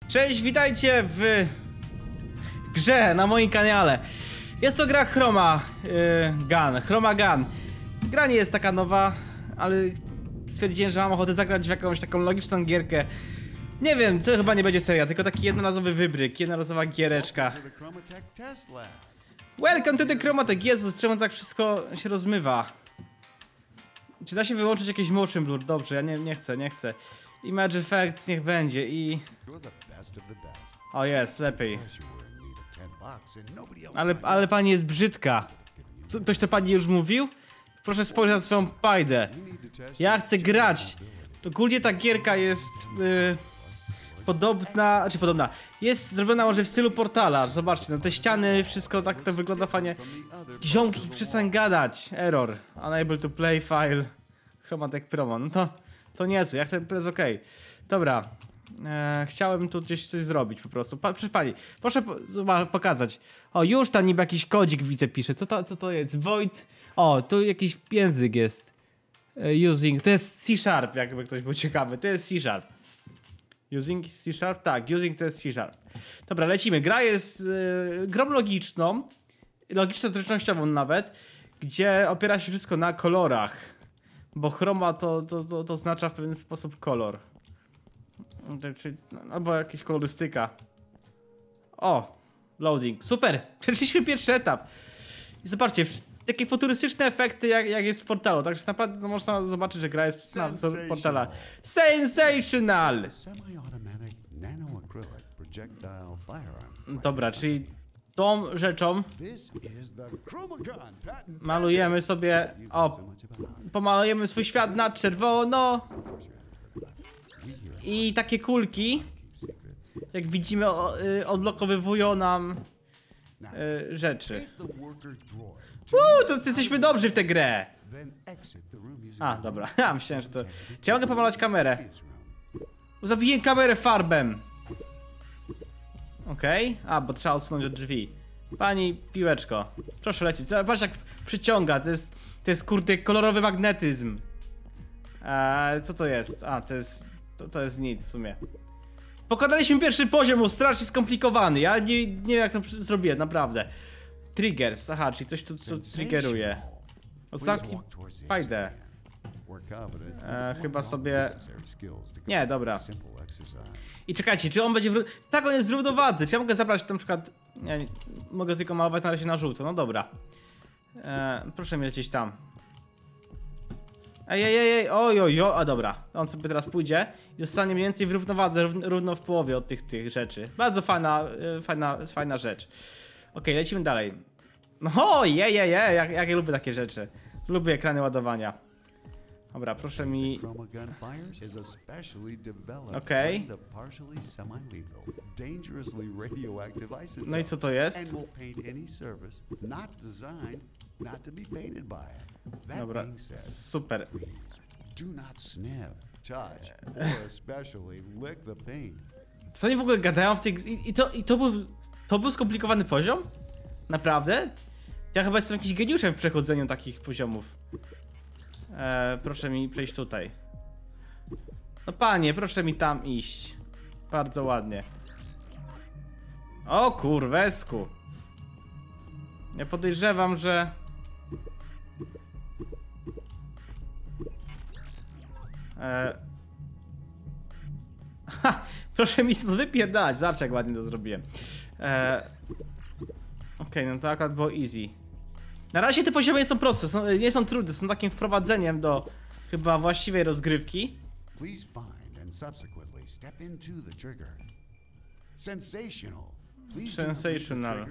Cześć, witajcie w grze na moim kanale. Jest to gra Chroma Gun. Gra nie jest taka nowa, ale stwierdziłem, że mam ochotę zagrać w jakąś taką logiczną gierkę. Nie wiem, to chyba nie będzie seria, tylko taki jednorazowy wybryk, jednorazowa giereczka. Welcome to the Chromatech. Jezus, czemu tak wszystko się rozmywa? Czy da się wyłączyć jakiś motion blur? Dobrze, ja nie chcę. Image effects niech będzie i... O jest, lepiej. Ale pani jest brzydka. Ktoś to pani już mówił? Proszę spojrzeć na swoją pajdę. Ja chcę grać. Ogólnie ta gierka jest podobna, jest zrobiona może w stylu Portala. Zobaczcie, no te ściany, wszystko tak to wygląda fajnie. Ziomki, przestań gadać. Error. Unable to play file. Chromatech promo. No to niezłe, jak to jest okej. Dobra. Chciałem tu gdzieś coś zrobić po prostu. Proszę pani, proszę pokazać. O, już tam niby jakiś kodzik widzę pisze. Co to jest? Void. O, tu jakiś język jest. Using. To jest C#, jakby ktoś był ciekawy. To jest C#. Using C#? Tak, using to jest C#. Dobra, lecimy. Gra jest grą logiczną. Logiczno-trycznościową nawet. Gdzie opiera się wszystko na kolorach. Bo chroma to oznacza w pewien sposób kolor. Albo jakaś kolorystyka. O! Loading. Super! Przeszliśmy pierwszy etap. I zobaczcie, takie futurystyczne efekty jak jest w Portalu. Także naprawdę to można zobaczyć, że gra jest na Portala. Sensational! Dobra, czyli tą rzeczą malujemy sobie... O! Pomalujemy swój świat na czerwono. I takie kulki, jak widzimy, odblokowywują nam rzeczy. To jesteśmy dobrzy w tę grę. A, dobra. Ja myślałem, że to... Czy ja mogę pomalować kamerę? Zabiję kamerę farbem. Okej. A, bo trzeba odsunąć od drzwi. Pani piłeczko, proszę lecieć. Zobacz jak przyciąga. To jest kurde kolorowy magnetyzm. Co to jest? A, to jest nic w sumie. Pokonaliśmy pierwszy poziom, strasznie skomplikowany. Ja nie wiem jak to zrobiłem, naprawdę. Triggers, aha, czyli coś tu co triggeruje. Ostatni fajdę. Chyba sobie... Nie, dobra. I czekajcie, czy on będzie tak, on jest w równowadze. Czy ja mogę zabrać na przykład... Nie, mogę tylko malować na razie na żółto, no dobra. Proszę mnie lecieć tam. Ej, oj, a dobra. On sobie teraz pójdzie i zostanie mniej więcej w równowadze, równo w połowie od tych rzeczy. Bardzo fajna rzecz. Okej, lecimy dalej. No jak ja lubię takie rzeczy. Lubię ekrany ładowania. Dobra, proszę mi... Okej. No i co to jest? Dobra, super. Co oni w ogóle gadają w tej... I to był skomplikowany poziom? Naprawdę? Ja chyba jestem jakiś geniuszem w przechodzeniu takich poziomów. Proszę mi przejść tutaj. No panie, proszę mi tam iść. Bardzo ładnie. O kurwesku. Ja podejrzewam, że... proszę mi stąd wypierdalać. Zobacz jak ładnie to zrobiłem. Okej, no to akurat było easy. Na razie te poziomy nie są proste, nie są trudne, są takim wprowadzeniem do chyba właściwej rozgrywki. Sensational.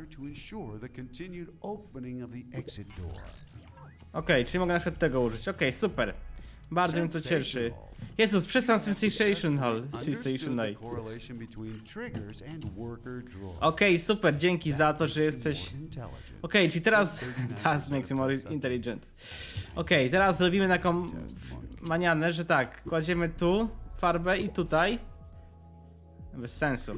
Okej, czyli mogę na przykład tego użyć. Okej, super. Bardzo mnie to cieszy. Jezus, przestań sensational. Okej, super, dzięki za to, że jesteś... Okej, czyli teraz... That makes you more intelligent. Okej, teraz zrobimy taką manianę, że tak, kładziemy tu farbę i tutaj. Bez sensu.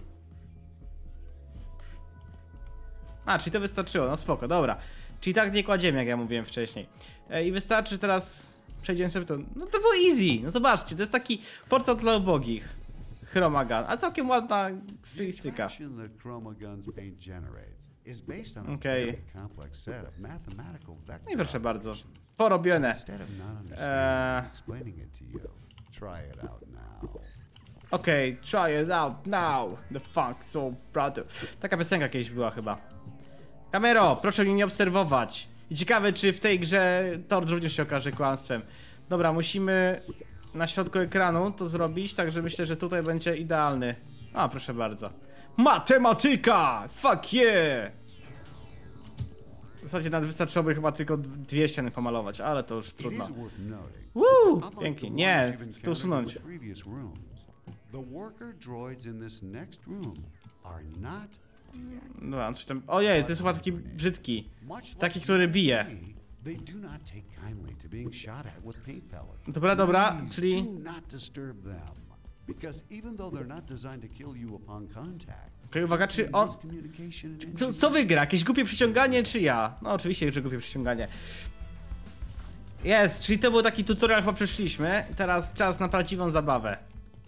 A, czyli to wystarczyło, no spoko, dobra. Czyli tak nie kładziemy, jak ja mówiłem wcześniej. I wystarczy teraz... Przejdziemy sobie to. No to było easy. No zobaczcie, to jest taki portal dla ubogich. Chromagun. A całkiem ładna stylistyka. Okej. No i proszę bardzo. Porobione. Okej, try it out now. The funk soul brother. Taka piosenka kiedyś była chyba. Kamero, proszę mnie nie obserwować. I ciekawe, czy w tej grze Tord również się okaże kłamstwem. Dobra, musimy na środku ekranu to zrobić, także myślę, że tutaj będzie idealny. A, proszę bardzo. Matematyka! Fuck yeah! W zasadzie nawet wystarczyłoby chyba tylko 2 ściany pomalować, ale to już trudno. Woo! Pięknie. Nie, to usunąć. Dobra, coś tam... Ojej, to jest chyba taki brzydki. Taki, który bije. Dobra, dobra, czyli... Okej, uwaga, czy on... Co wygra? Jakieś głupie przyciąganie, czy ja? No oczywiście, że głupie przyciąganie. Jest, czyli to był taki tutorial, chyba przeszliśmy. Teraz czas na prawdziwą zabawę.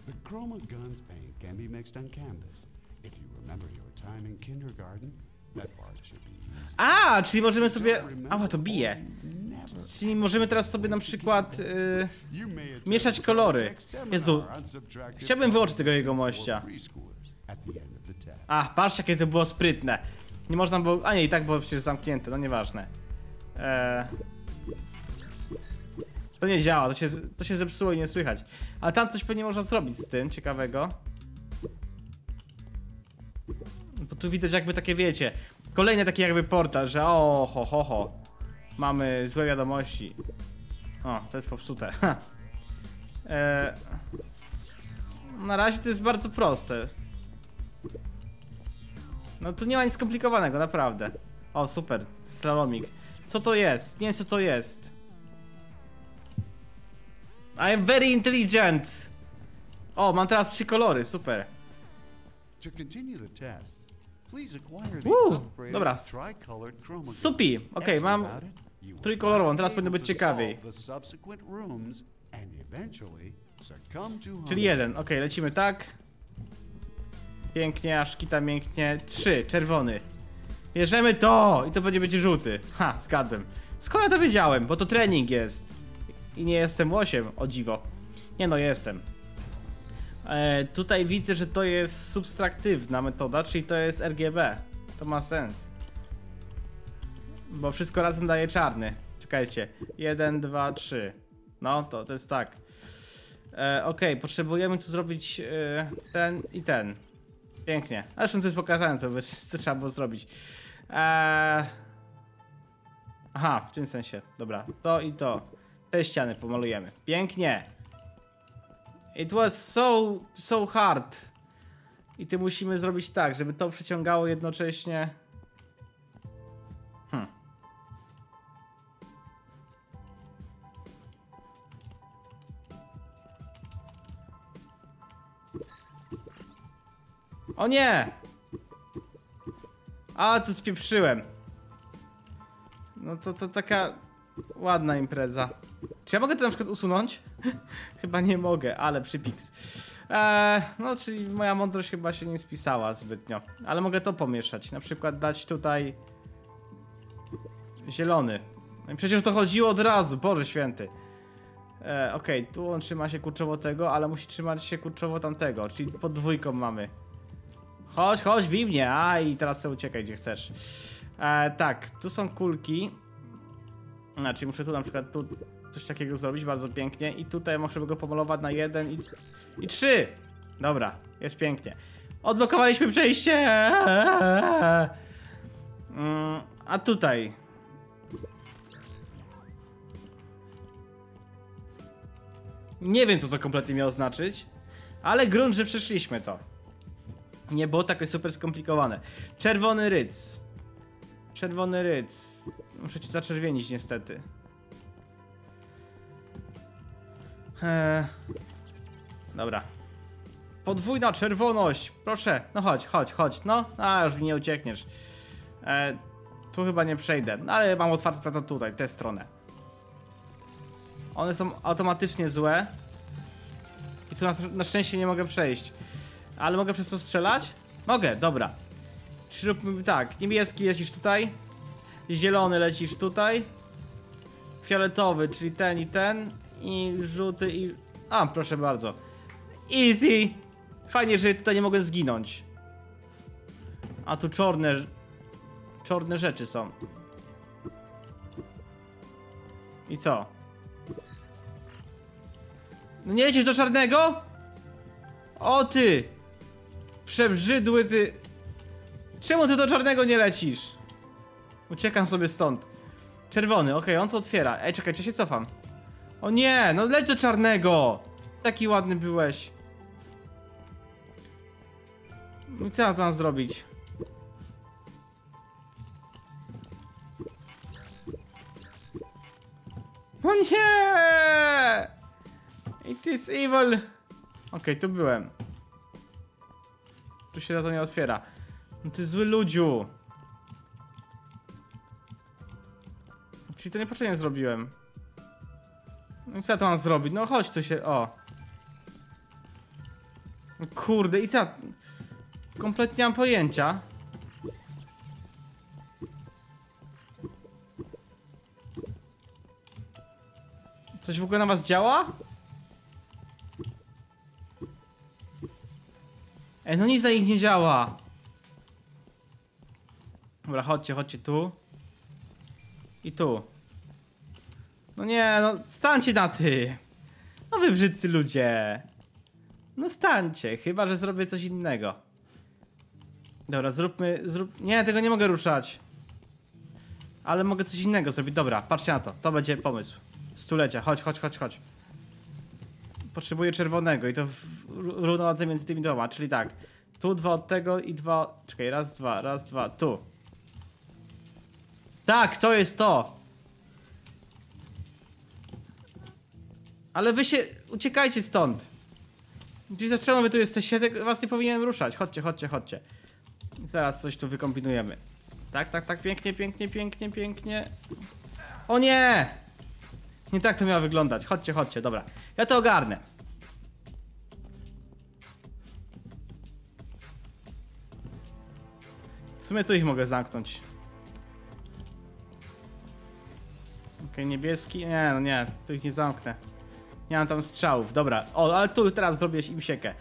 A, czyli możemy sobie... Ała, to bije. Czyli możemy teraz sobie na przykład mieszać kolory. Jezu, chciałbym wyłączyć tego jegomościa. A, patrz jakie to było sprytne. Nie można było... A nie, i tak było przecież zamknięte, no nieważne. To nie działa, to się zepsuło i nie słychać. Ale tam coś pewnie można zrobić z tym, ciekawego. Bo tu widać jakby takie, wiecie, kolejny taki jakby portal, że o, ho. Mamy złe wiadomości. O, to jest popsute. Na razie to jest bardzo proste. No tu nie ma nic skomplikowanego, naprawdę. O, super, slalomik. Co to jest? Nie wiem co to jest. I am very intelligent. O, mam teraz 3 kolory, super. Dobra. Supi, okej, mam trójkolorową, teraz powinno być ciekawiej. Czyli 1, okej, lecimy tak. Pięknie, aż kita mięknie. 3, czerwony. Bierzemy to! I to będzie żółty. Ha, zgadłem. Skąd ja to wiedziałem? Bo to trening jest. I nie jestem łosiem, o dziwo. Nie no, jestem. Tutaj widzę, że to jest subtraktywna metoda, czyli to jest RGB. To ma sens. Bo wszystko razem daje czarny. Czekajcie. 1, 2, 3. No, to jest tak. Okej, potrzebujemy tu zrobić ten i ten. Pięknie. Zresztą to jest pokazane, co trzeba było zrobić. Aha, w tym sensie. Dobra, to i to. Te ściany pomalujemy. Pięknie. It was so hard. I ty musimy zrobić tak, żeby to przyciągało jednocześnie. O nie! A, to spieprzyłem. No to taka ładna impreza. Czy ja mogę to na przykład usunąć? Chyba nie mogę, ale przypiks. No, czyli moja mądrość chyba się nie spisała zbytnio. Ale mogę to pomieszać. Na przykład dać tutaj zielony. No i przecież to chodziło od razu, Boże święty. Okej, tu on trzyma się kurczowo tego, ale musi trzymać się kurczowo tamtego. Czyli pod dwójką mamy. Chodź, bij mnie. A, i teraz sobie uciekaj, gdzie chcesz. Tak, tu są kulki. Znaczy muszę tu na przykład tu coś takiego zrobić, bardzo pięknie. I tutaj muszę go pomalować na 1 i 3. Dobra, jest pięknie. Odblokowaliśmy przejście. A tutaj nie wiem, co to kompletnie miało znaczyć, ale grunt, że przeszliśmy to. Nie było takie super skomplikowane. Czerwony ryc. Czerwony ryc. Muszę cię zaczerwienić niestety. Dobra. Podwójna czerwoność. Proszę. No chodź. No, a już mi nie uciekniesz. Tu chyba nie przejdę. No, ale mam otwarte za to tutaj, tę stronę. One są automatycznie złe. I tu na szczęście nie mogę przejść. Ale mogę przez to strzelać? Mogę, dobra. Czyli róbmy tak, niebieski lecisz tutaj. Zielony lecisz tutaj. Fioletowy, czyli ten i ten. I żółty i... A, proszę bardzo. Easy! Fajnie, że tutaj nie mogę zginąć. A tu czarne rzeczy są. I co? No nie lecisz do czarnego? O ty! Przebrzydły ty... Czemu ty do czarnego nie lecisz? Uciekam sobie stąd. Czerwony, okej, on to otwiera. Ej, czekajcie, się cofam. O nie, no leć do czarnego! Taki ładny byłeś. No i co ja tam zrobić? O nie! It is evil. Okej, tu byłem. Tu się to nie otwiera. No ty zły ludziu. Czyli to niepotrzebnie zrobiłem. No i co ja to mam zrobić? No chodź tu się, o. Kurde, i co? Kompletnie nie mam pojęcia. Coś w ogóle na was działa? Ej, no nic na nich nie działa. Dobra, chodźcie tu. I tu. No nie, no stańcie na ty. No wy brzydcy ludzie. No stańcie, chyba że zrobię coś innego. Dobra, Nie, tego nie mogę ruszać. Ale mogę coś innego zrobić. Dobra, patrzcie na to. To będzie pomysł. Stulecia, chodź. Potrzebuję czerwonego i to w równowadze między tymi dwoma, czyli tak. Tu dwa od tego i dwa... Czekaj, raz, dwa, tu. Tak, to jest to. Ale wy się... Uciekajcie stąd. Gdzieś zastrzelą wy tu jesteście, was nie powinienem ruszać. Chodźcie. I zaraz coś tu wykombinujemy. Tak, pięknie. O nie! Nie tak to miało wyglądać. Chodźcie, dobra. Ja to ogarnę. W sumie tu ich mogę zamknąć. Okej, niebieski. Nie, no nie, tu ich nie zamknę. Nie mam tam strzałów, dobra. O, ale tu teraz zrobię im siekę.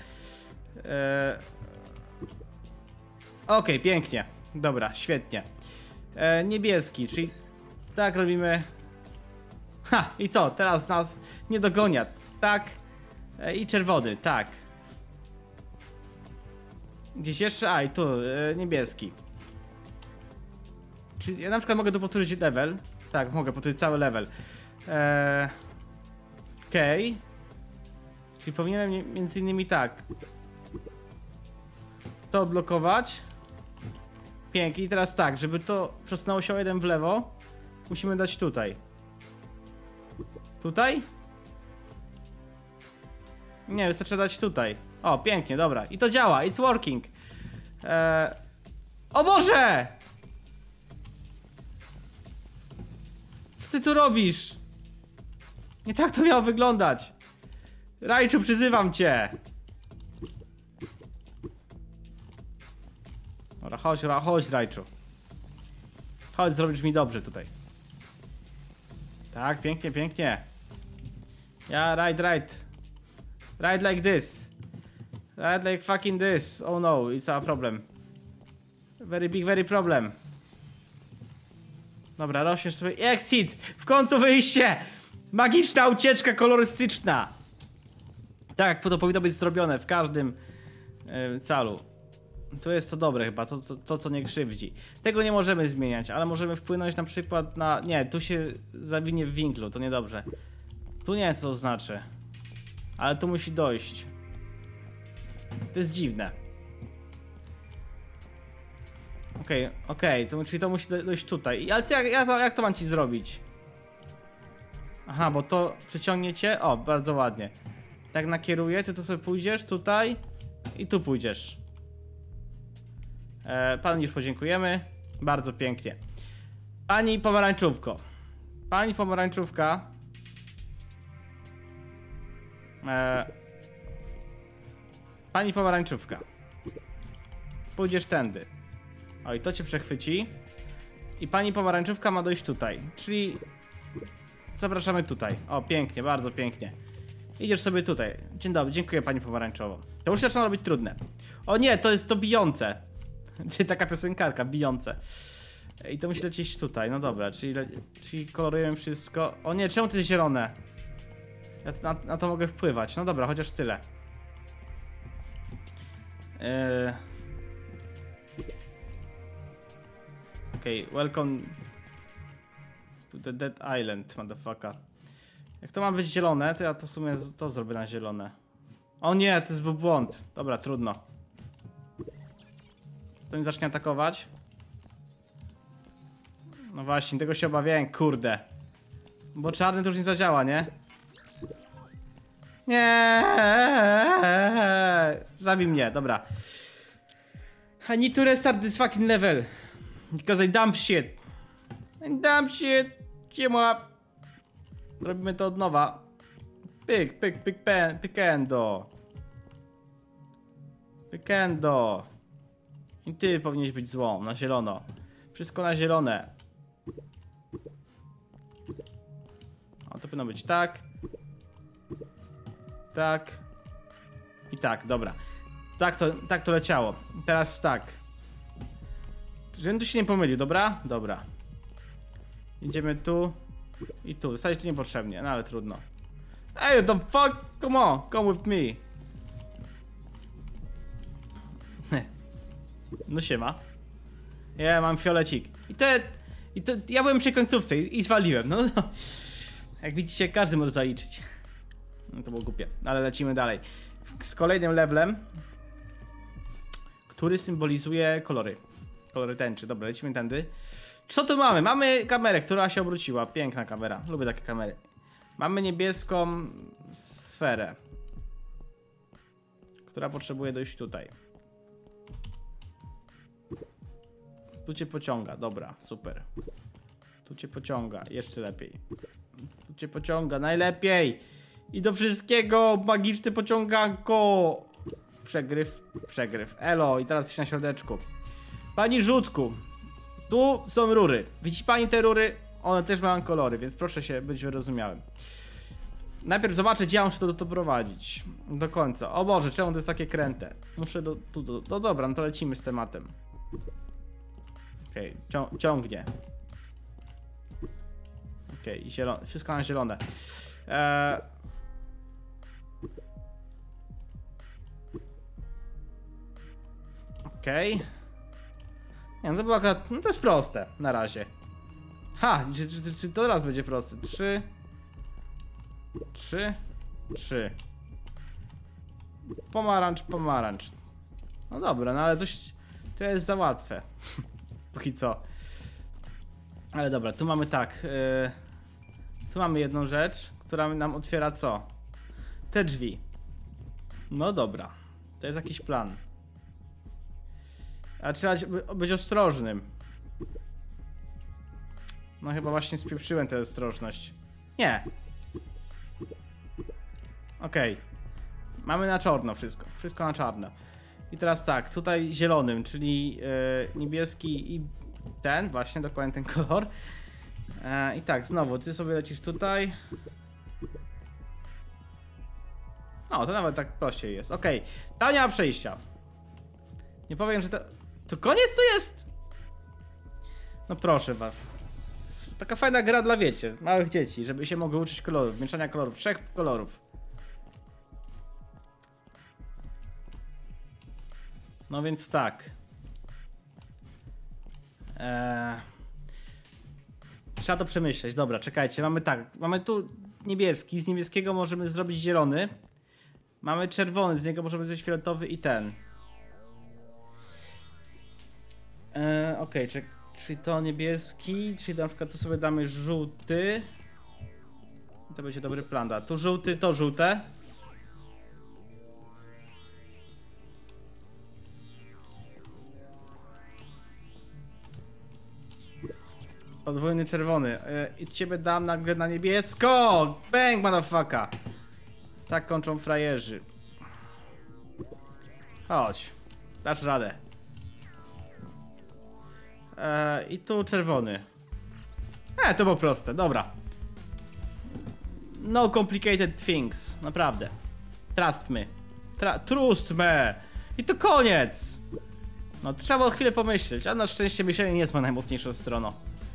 Okej, pięknie. Dobra, świetnie. Niebieski, czyli tak robimy. Ha, i co? Teraz nas nie dogonią. Tak. I czerwony, tak. Gdzieś jeszcze? A, i tu, niebieski. Czyli ja na przykład mogę tu powtórzyć level. Tak, mogę powtórzyć cały level. Okej. Czyli powinienem między innymi tak. To odblokować. Pięknie. I teraz tak, żeby to przesunęło się o jeden w lewo, musimy dać tutaj. Tutaj? Nie, wystarczy dać tutaj. O, pięknie, dobra. I to działa, it's working. O Boże! Co ty tu robisz? Nie tak to miało wyglądać. Rajczu, przyzywam cię. Dobra, chodź Rajczu. Chodź, zrobisz mi dobrze tutaj. Tak, pięknie. Ja, right. Ride like this. Ride like fucking this. Oh no, it's a problem. Very problem. Dobra, rośniesz sobie. Exit! W końcu wyjście! Magiczna ucieczka kolorystyczna! Tak, to powinno być zrobione w każdym calu. Tu jest to dobre chyba, to co nie krzywdzi. Tego nie możemy zmieniać, ale możemy wpłynąć na przykład na... Nie, tu się zawinie w winklu, to niedobrze. Tu nie wiem co to znaczy. Ale tu musi dojść. To jest dziwne. Okej, czyli to musi dojść tutaj. Ale jak to mam ci zrobić? Aha, bo to przyciągniecie. O, bardzo ładnie. Tak nakieruję, ty to sobie pójdziesz tutaj i tu pójdziesz. Panu już podziękujemy. Bardzo pięknie. Pani pomarańczówko. Pani pomarańczówka. Pani pomarańczówka. Pójdziesz tędy. Oj, to cię przechwyci. I pani pomarańczówka ma dojść tutaj. Czyli zapraszamy tutaj. O, pięknie, bardzo pięknie. Idziesz sobie tutaj. Dzień dobry, dziękuję pani pomarańczowo. To już zaczyna robić trudne. O nie, to jest to Beyoncé. Taka piosenkarka, Beyoncé. I to musi lecieć tutaj, no dobra, czyli kolorujemy wszystko. O nie, czemu to jest zielone? Ja na to mogę wpływać, no dobra, chociaż tyle. Okej, welcome to the Dead Island, motherfucker. Jak to ma być zielone, to ja to w sumie to zrobię na zielone. O nie, to jest był błąd. Dobra, trudno. To nie zacznie atakować. No właśnie, tego się obawiałem, kurde. Bo czarny to już nie zadziała, nie? Nie. Zabij mnie, dobra. I need to restart this fucking level. Because I dump shit. I dump shit. Ciemła. Robimy to od nowa. Pikendo. Pikendo. I ty powinieneś być złą, na zielono. Wszystko na zielone. O, to powinno być tak. Tak. I tak, dobra. Tak to leciało. Teraz tak. Żebym tu się nie pomylił, dobra? Dobra. Idziemy tu. I tu. W zasadzie tu niepotrzebnie, no ale trudno. Hey, the fuck? Come on, come with me. No siema. Ja mam fiolecik. I to ja byłem przy końcówce i zwaliłem. No. Jak widzicie, każdy może zaliczyć. No to było głupie, ale lecimy dalej. Z kolejnym levelem, który symbolizuje kolory. Kolory tęczy. Dobra, lecimy tędy. Co tu mamy? Mamy kamerę, która się obróciła. Piękna kamera. Lubię takie kamery. Mamy niebieską sferę, która potrzebuje dojść tutaj. Tu cię pociąga. Dobra, super. Tu cię pociąga. Jeszcze lepiej. Tu cię pociąga. Najlepiej. I do wszystkiego magiczny pociąganko. Przegryw. Elo. I teraz jesteś na środeczku. Pani Rzutku. Tu są rury. Widzi pani te rury? One też mają kolory, więc proszę się być wyrozumiałym. Najpierw zobaczę, gdzie ja muszę to doprowadzić. Do końca. O Boże, czemu to jest takie kręte? Muszę no dobra, no to lecimy z tematem. Okej, ciągnie. Okej, i zielone. Wszystko na zielone. Okej. Nie, no to było akurat, no to jest proste, na razie. Ha, czy to teraz będzie proste? 3. Pomarańcz. No dobra, no ale coś, to jest za łatwe. Póki co. Ale dobra, tu mamy tak. Tu mamy jedną rzecz, która nam otwiera co? Te drzwi. No dobra, to jest jakiś plan. A trzeba być ostrożnym. No chyba właśnie spieprzyłem tę ostrożność. Nie. Okej. Mamy na czarno wszystko. Wszystko na czarno. I teraz tak, tutaj zielonym, czyli niebieski i ten, właśnie dokładnie ten kolor. I tak, znowu, ty sobie lecisz tutaj. No, to nawet tak prościej jest. Okej, ta nie ma przejścia. Nie powiem, że to koniec tu jest? No proszę was. Taka fajna gra dla, wiecie, małych dzieci, żeby się mogły uczyć kolorów, mieszania kolorów, 3 kolorów. No więc tak. Trzeba to przemyśleć. Dobra, czekajcie, mamy tak. Mamy tu niebieski, z niebieskiego możemy zrobić zielony. Mamy czerwony, z niego możemy zrobić fioletowy i ten. Okej, czyli to niebieski, czyli na przykład tu sobie damy żółty. To będzie dobry plan, da. Tu żółty, to żółte. Podwójny czerwony. I ciebie dam nagle na niebiesko! Bang, motherfucker! Tak kończą frajerzy. Chodź. Dasz radę. I tu czerwony. To było proste, dobra. No complicated things, naprawdę. Trust me. Trust me. I to koniec. No trzeba było chwilę pomyśleć, a na szczęście myślenie nie jest moją najmocniejszą stroną.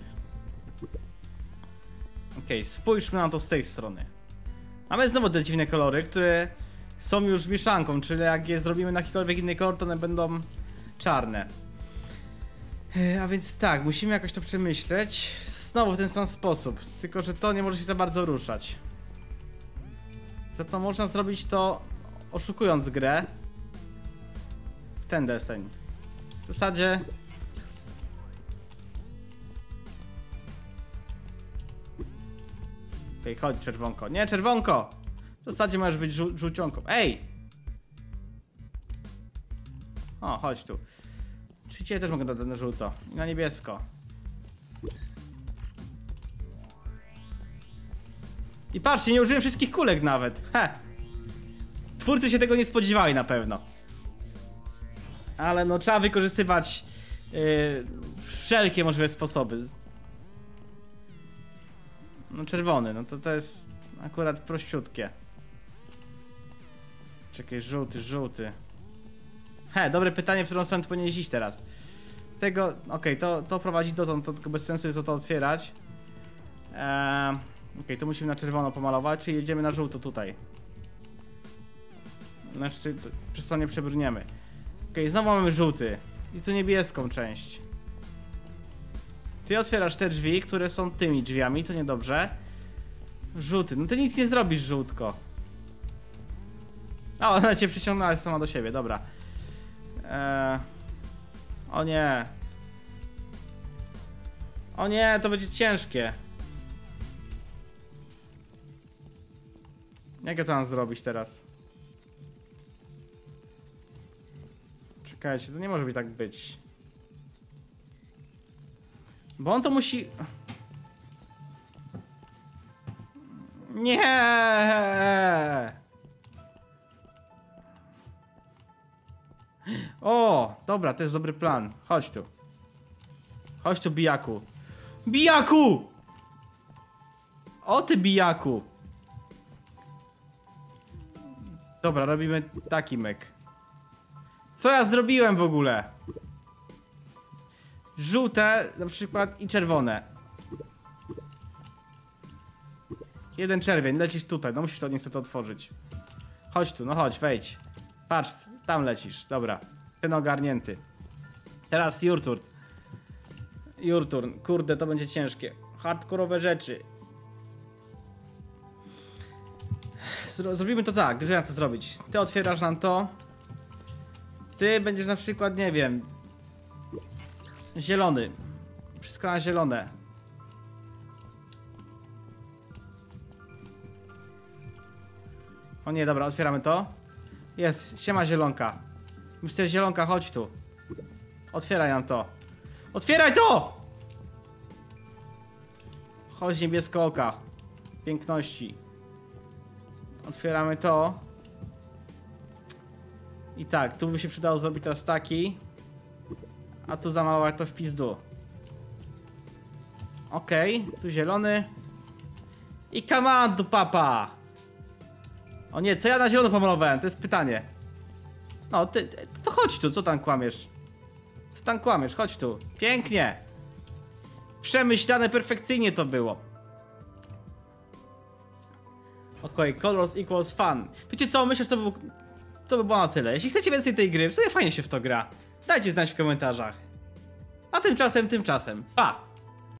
Okej, spójrzmy na to z tej strony. Mamy znowu te dziwne kolory, które są już mieszanką, czyli jak je zrobimy na jakikolwiek inny kolor, to one będą czarne. A więc tak, musimy jakoś to przemyśleć. Znowu w ten sam sposób, tylko że to nie może się za bardzo ruszać. Za to można zrobić to oszukując grę. W ten deseń. W zasadzie... Okej, chodź czerwonko. Nie, czerwonko! W zasadzie możesz być żółcionką. Ej! O, chodź tu. Czy cię też mogę dodać na żółto i na niebiesko. I patrzcie, nie użyłem wszystkich kulek nawet. Twórcy się tego nie spodziewali na pewno. Ale no trzeba wykorzystywać wszelkie możliwe sposoby. No czerwony, no to jest akurat prościutkie. Czekaj, żółty. Dobre pytanie, w którą stronę powinieneś iść teraz. Tego, okej, to prowadzi dotąd, to tylko bez sensu jest to otwierać. Okej, to musimy na czerwono pomalować, czyli jedziemy na żółto tutaj. Znaczy, przez to nie przebrniemy. Okej, znowu mamy żółty. I tu niebieską część. Ty otwierasz te drzwi, które są tymi drzwiami, to niedobrze. Żółty, no ty nic nie zrobisz, żółtko. O, ona cię przyciągnęła sama do siebie, dobra. O nie. O nie, to będzie ciężkie. Jak ja to mam zrobić teraz? Czekajcie, to nie może być tak być. Bo on to musi... Nie! O, dobra, to jest dobry plan. Chodź tu. Chodź tu, bijaku. Bijaku! O ty, bijaku! Dobra, robimy taki myk. Co ja zrobiłem w ogóle? Żółte na przykład i czerwone. Jeden czerwień, lecisz tutaj, no musisz to niestety otworzyć. Chodź tu, no chodź, wejdź. Patrz, tam lecisz, dobra. Ten ogarnięty. Teraz your turn. Your turn, kurde, to będzie ciężkie. Hardkorowe rzeczy. Zrobimy to tak, że jak to zrobić? Ty otwierasz nam to. Ty będziesz na przykład, nie wiem, zielony. Wszystko na zielone. O nie, dobra, otwieramy to. Jest, siema zielonka. Mister Zielonka, chodź tu. Otwieraj nam to. Otwieraj to! Chodź, niebiesko oka. Piękności. Otwieramy to. I tak, tu by się przydało zrobić teraz taki. A tu zamalować to w pizdu. Okej, tu zielony. I come on, tu papa. O nie, co ja na zielono pomalowałem? To jest pytanie. No, to chodź tu, co tam kłamiesz? Co tam kłamiesz? Chodź tu. Pięknie. Przemyślane perfekcyjnie to było. Okej, colors equals fun. Wiecie co, myślę, że to by było na tyle. Jeśli chcecie więcej tej gry, w sumie fajnie się w to gra. Dajcie znać w komentarzach. A tymczasem, pa!